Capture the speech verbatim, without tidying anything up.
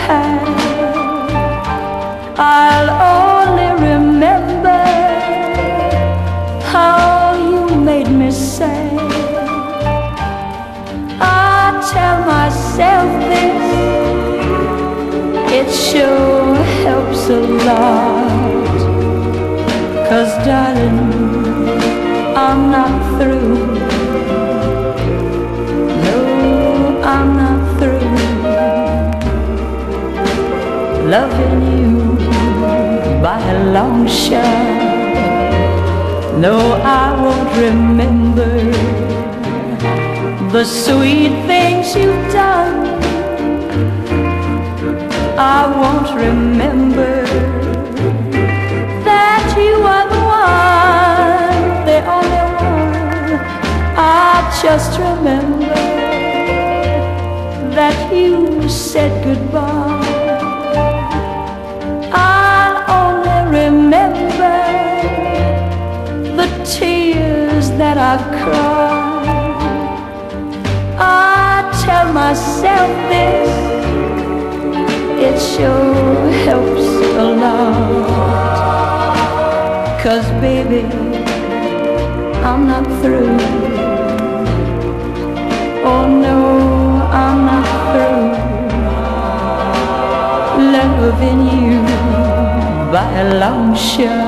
had. I'll only remember how you made me sad. I tell myself this, it sure helps a lot. 'Cause darling, I'm not through. No, I'm not through loving you by a long shot. No, I won't remember the sweet things you've done. I won't remember that you are the one, the only one. I just remember that you said goodbye. I'll only remember the tears that I've cried. I tell myself this, it sure helps a lot. 'Cause baby, I'm not through. Oh no, I'm not through loving you by a long shot.